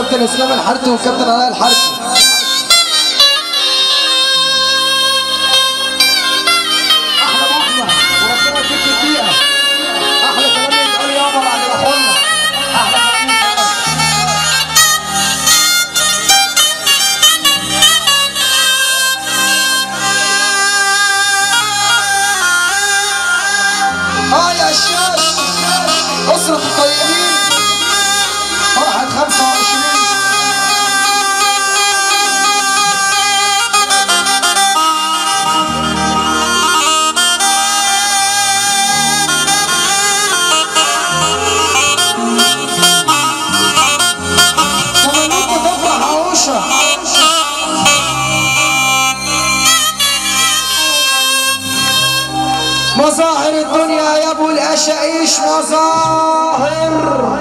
كابتن اسلام الحارثي وكابتن علاء الحارثي. احلى محمد وربنا يديك الدقيقه. احلى كلام يتقال يابا بعد الاخونا. احلى كلام يتقال. يا الشاش أسرة الطيبين فرحة 25. تمنيت تفرح عوشة مظاهر الدنيا يا ابو الاشايش مظاهر.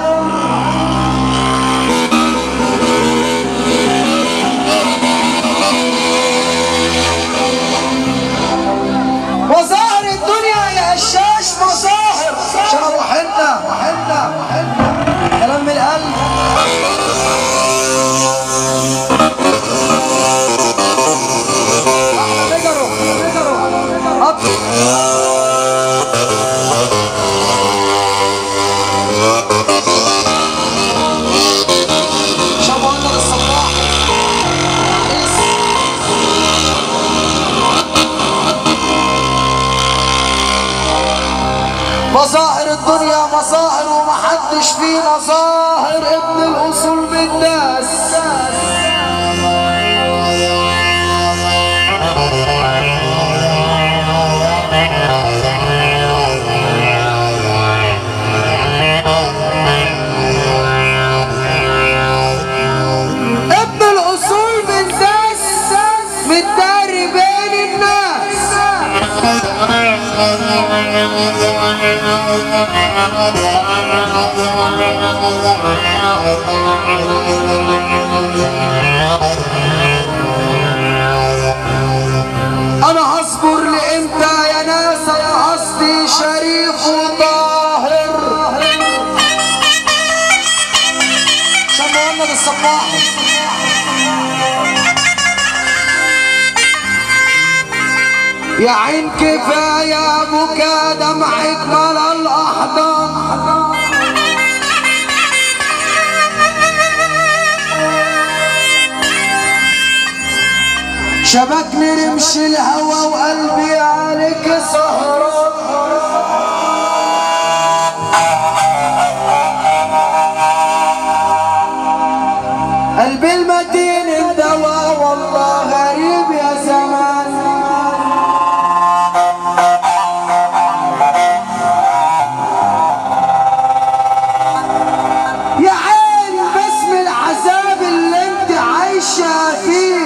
مظاهر الدنيا يا هشاش مظاهر. شربوا حنة كلام من القلب. مظاهر الدنيا مظاهر ومحدش فيه مظاهر. ابن الاصول بالناس ابن الاصول بالناس متداري بين الناس. انا هصبر لامتى يا ناس؟ انا قصدي شريف وطاهر. شاب محمد الصباح يا عين كفايه بكا دمعك ملا الاحضان. شبكني رمش الهوى وقلبي عليك سهران. قلبي المتين الدواء والله غريب يا زمان. يا عين باسم العذاب اللي انت عايشه فيه.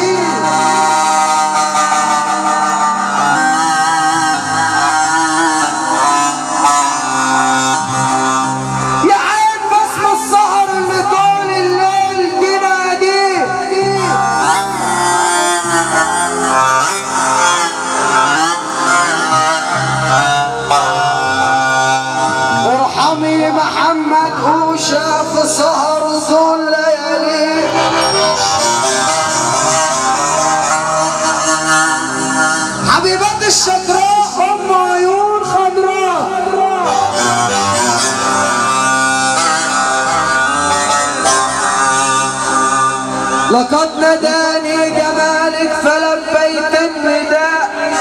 محمد وشاف سهر طول ليالي. حبيبات الشجراء ام عيون خضراء. لقد ناداني جمالك فلبيت النداء.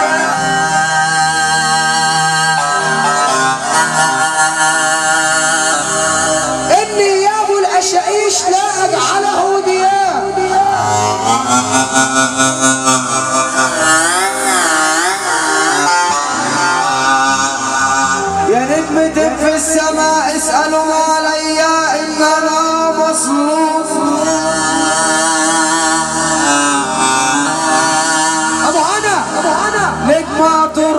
لا اجعله دياء. يا نجمة في السماء اسألوا عليا ان انا مصلوب. ابو هنا نجمة